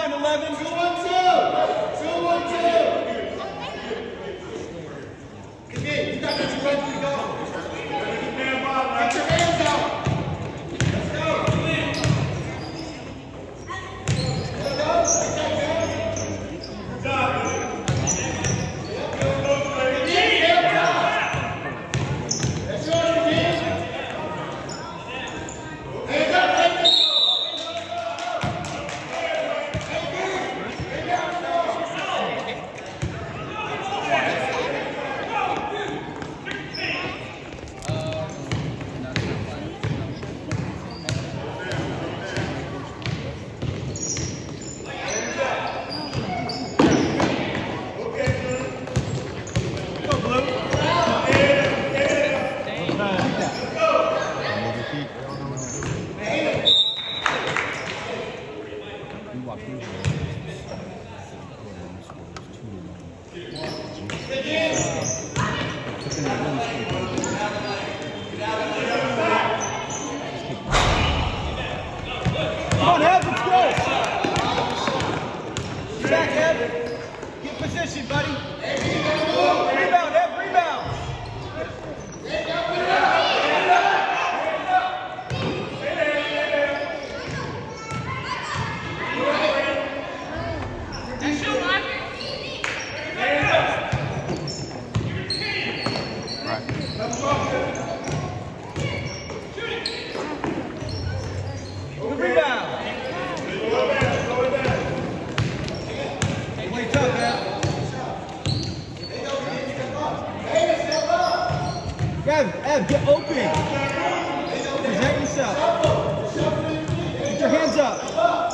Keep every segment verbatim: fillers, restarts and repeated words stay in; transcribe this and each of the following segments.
rebound, eleven. Two, one, two. Two, one, two. Come in. You got this. You're ready to go. Get your hands out. Let's go. Come in. Let's go. Good job. Ev, get open. Present yourself. Get your hands up.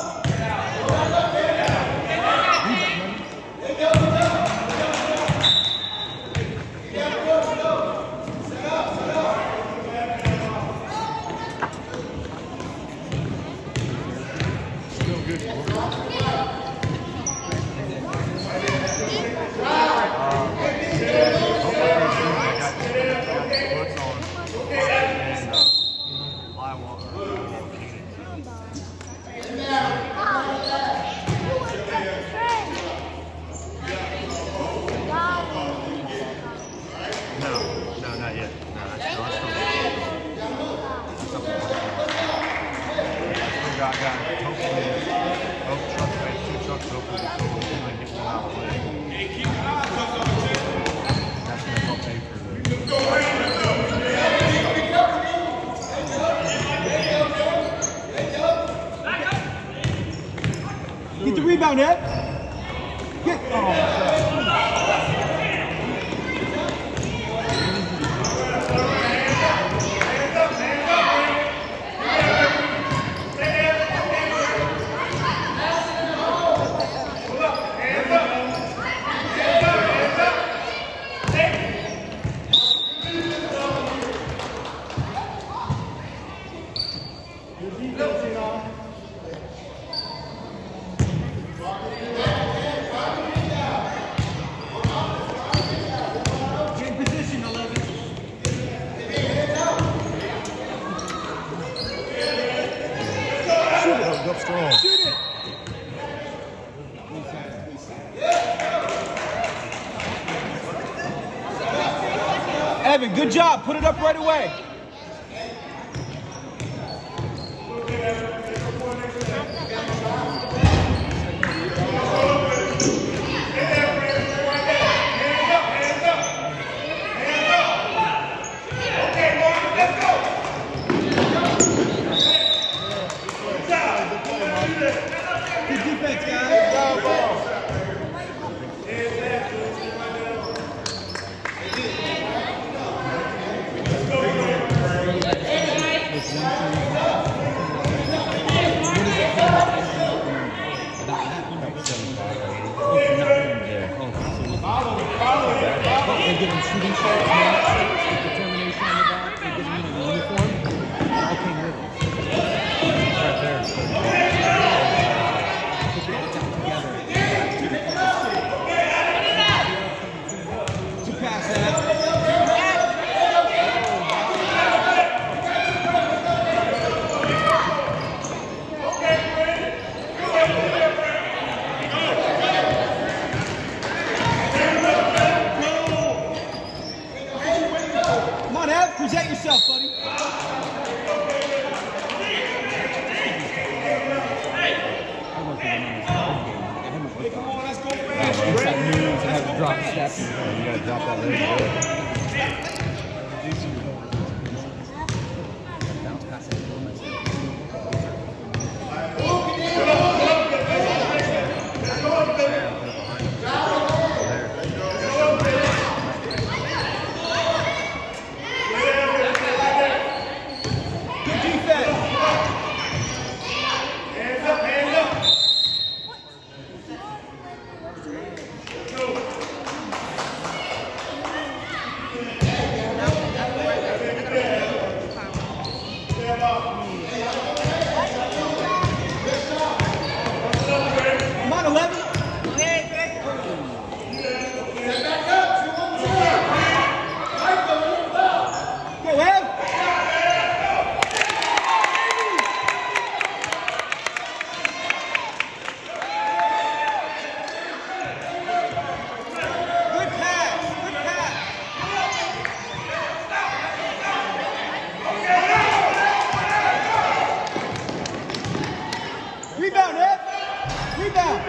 Still good. Got, got hopefully both trucks, right? Two trucks, hopefully the total is going to get one out of the way. That's going to help pay for the... Get the rebound, Ed. Get... Oh, go strong. Shoot it. Evan, good job. Put it up right away. Good defense, guys. They give them shooting shirts, with determination on the back. They give them a uniform. It all came with it. Right there. Put the attack together. To pass that. drop step. You gotta drop that leg. Bounce pass it. Good defense. Hands up, hands up. Come on, eleven. Go, Ev. Good pass, good pass. Rebound, Ev. Rebound.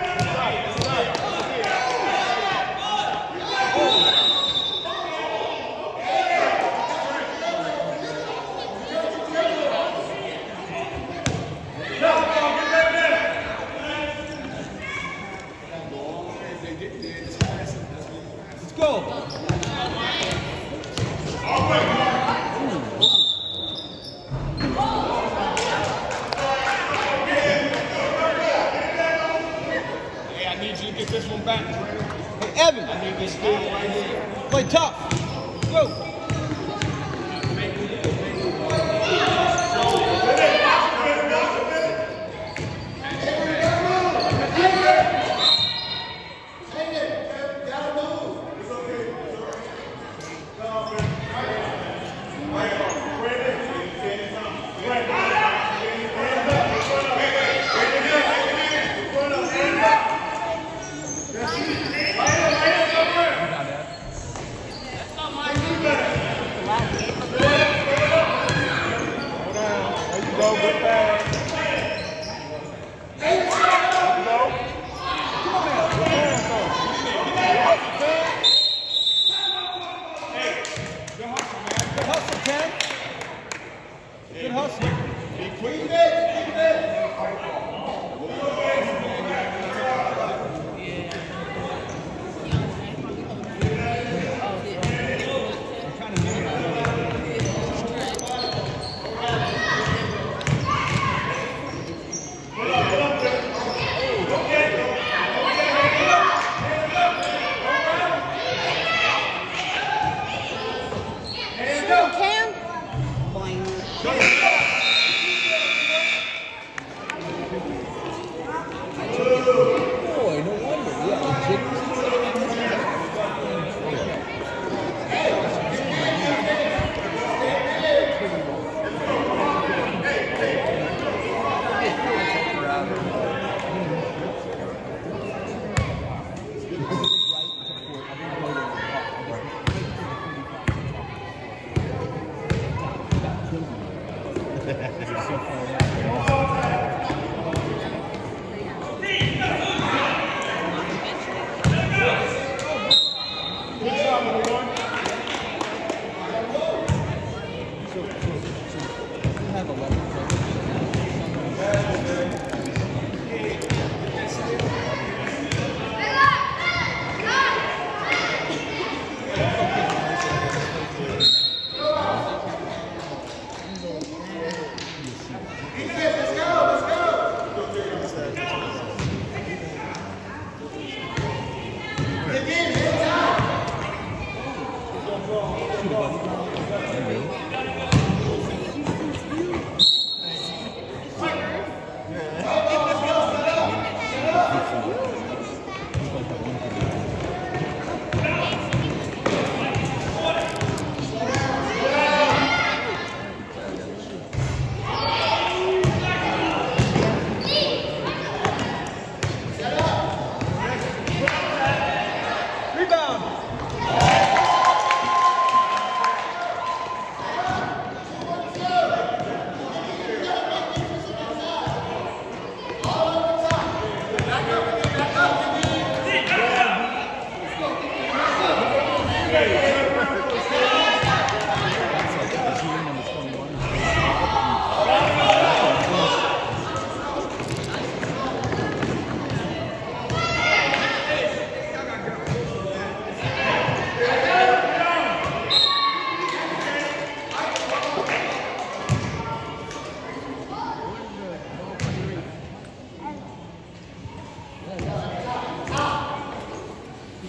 Let's go. Hey, I need you to get this one back. Hey, Evan. I need this dude right here. Play tough. Go. Rebound, Ev.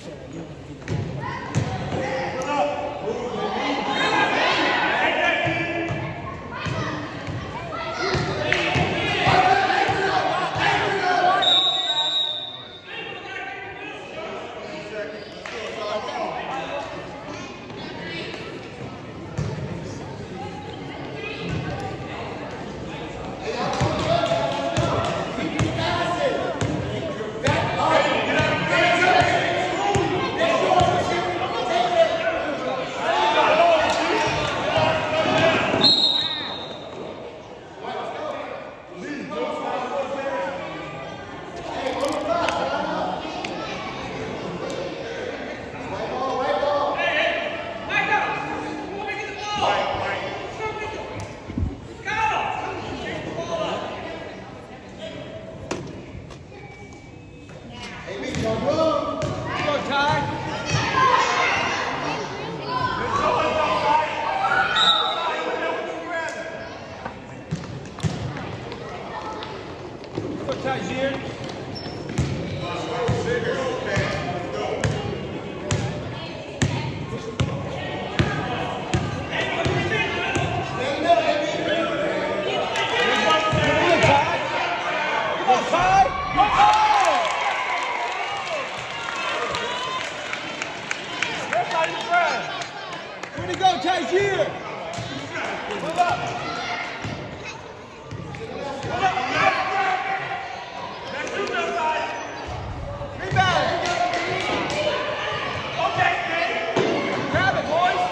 said that you're going to do the Way to go, Tyzier! Move up! Rebound! Okay, grab it, boys!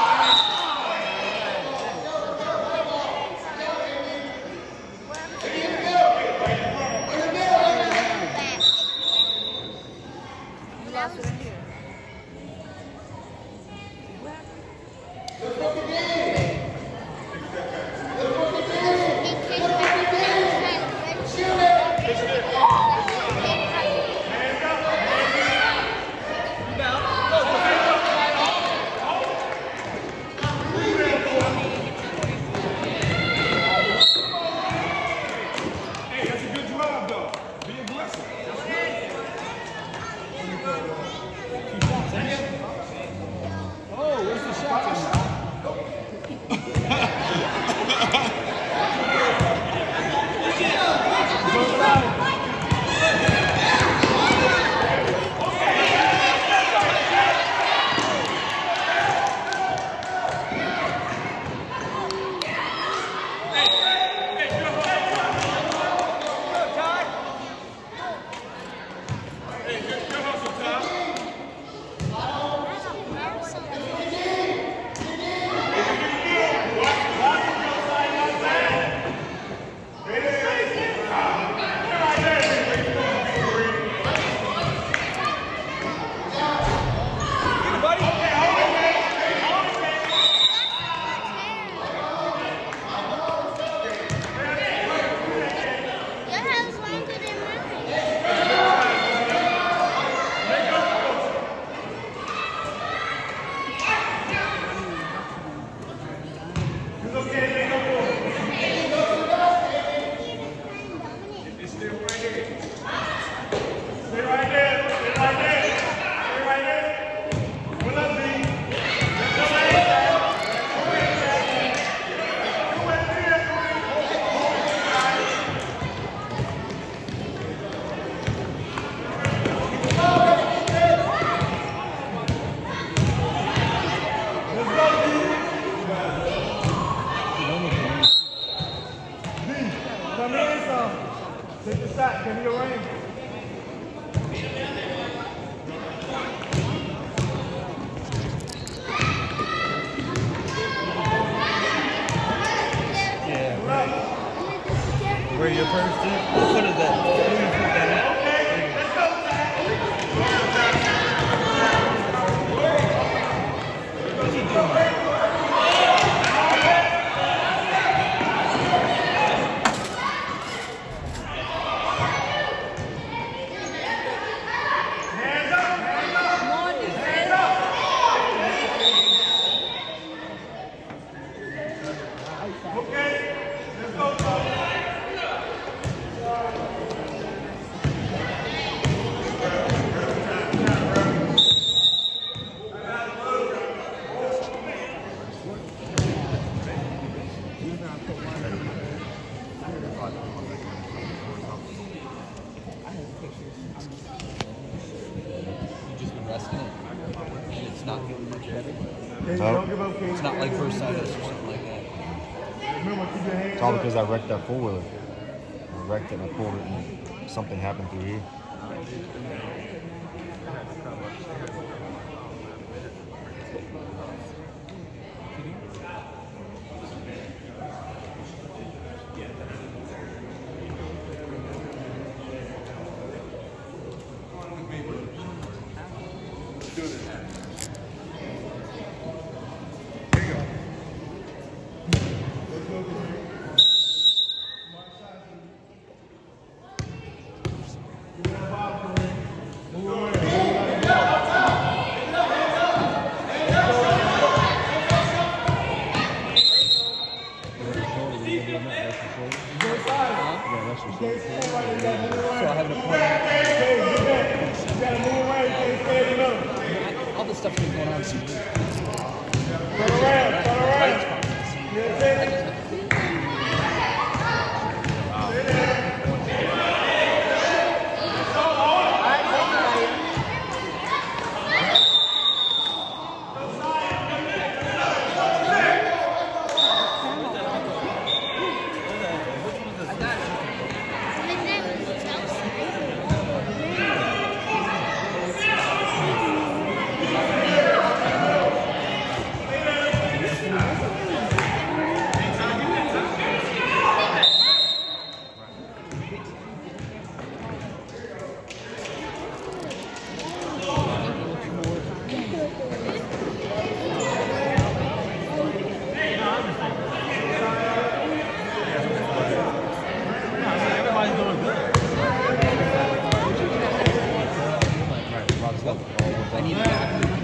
Take the shot, give me your ring. Yeah, right. Where your first tip? What foot is that? Where your foot that? Okay, let's go. What's he doing? Okay, let's go, Tony. testing it, and it's not getting much better. No, It's not like bursitis or something like that. it's all because I wrecked that four wheeler. I wrecked it and I pulled it, and something happened through here. So I have an appointment. All this stuff's been going on since. I need to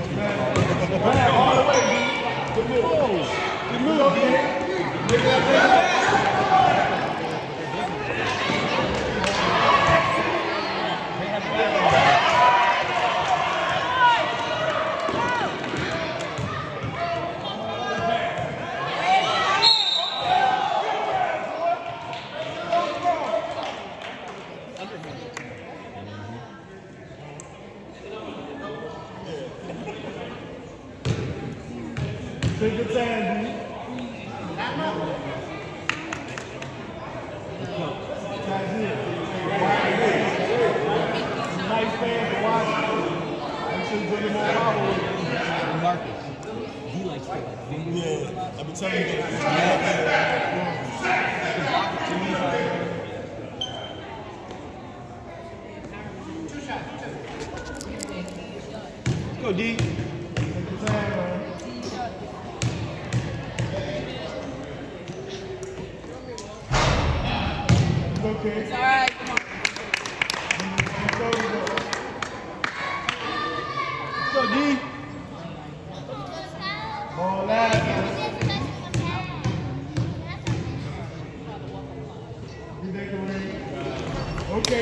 Take your time, dude. That's it. Nice fans to watch. I'm sure you're getting more power. Marcus. He likes to like video. Yeah, I've been telling you that. Let's go, D. Take your time, man. Okay. It's all right. Come on. Let's go, D. All that. Okay.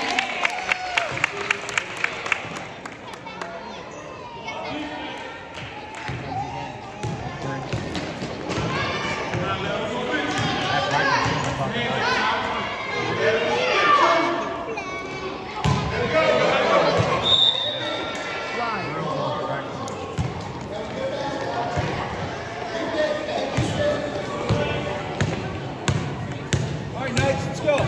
All right, Knights, let's go.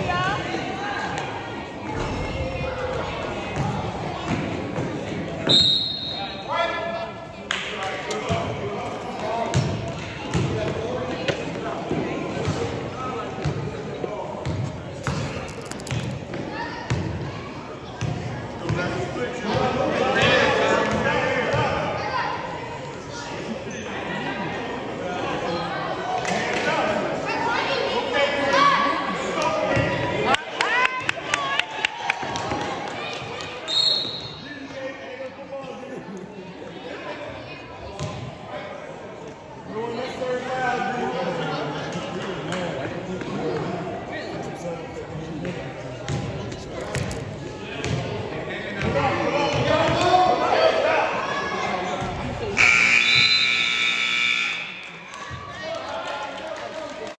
Let's go.